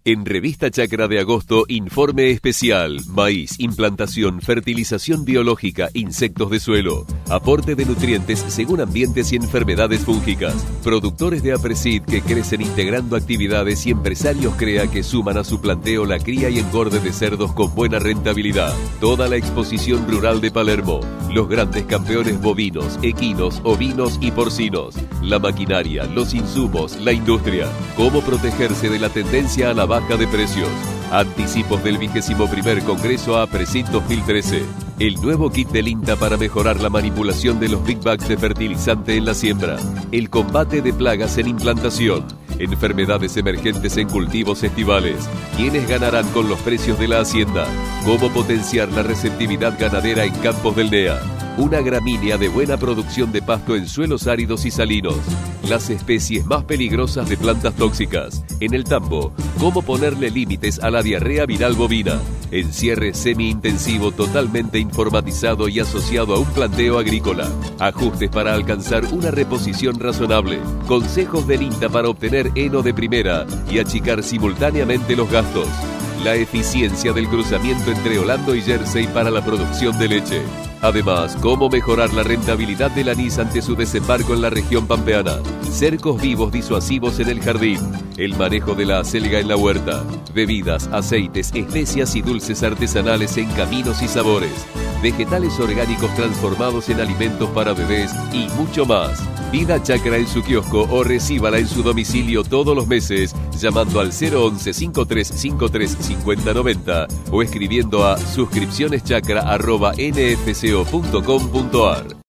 En Revista Chacra de agosto, informe especial. Maíz, implantación, fertilización biológica, insectos de suelo. Aporte de nutrientes según ambientes y enfermedades fúngicas. Productores de Apresid que crecen integrando actividades y empresarios CREA que suman a su planteo la cría y engorde de cerdos con buena rentabilidad. Toda la exposición rural de Palermo. Los grandes campeones bovinos, equinos, ovinos y porcinos. La maquinaria, los insumos, la industria. Cómo protegerse de la tendencia a la baja de precios. Anticipos del 21º Congreso Apresid 2013. El nuevo kit del INTA para mejorar la manipulación de los Big Bags de fertilizante en la siembra. El combate de plagas en implantación. Enfermedades emergentes en cultivos estivales. ¿Quiénes ganarán con los precios de la hacienda? Cómo potenciar la receptividad ganadera en campos del NEA. Una gramínea de buena producción de pasto en suelos áridos y salinos. Las especies más peligrosas de plantas tóxicas. En el tambo, cómo ponerle límites a la diarrea viral bovina. Encierre semi-intensivo totalmente informatizado y asociado a un planteo agrícola. Ajustes para alcanzar una reposición razonable. Consejos del INTA para obtener heno de primera y achicar simultáneamente los gastos. La eficiencia del cruzamiento entre Holando y Jersey para la producción de leche. Además, cómo mejorar la rentabilidad del anís ante su desembarco en la región pampeana. Cercos vivos disuasivos en el jardín. El manejo de la acelga en la huerta. Bebidas, aceites, especias y dulces artesanales en caminos y sabores. Vegetales orgánicos transformados en alimentos para bebés y mucho más. Pida Chacra en su kiosco o recíbala en su domicilio todos los meses llamando al 011-5353-5090 o escribiendo a suscripcioneschacra@nfco.com.ar.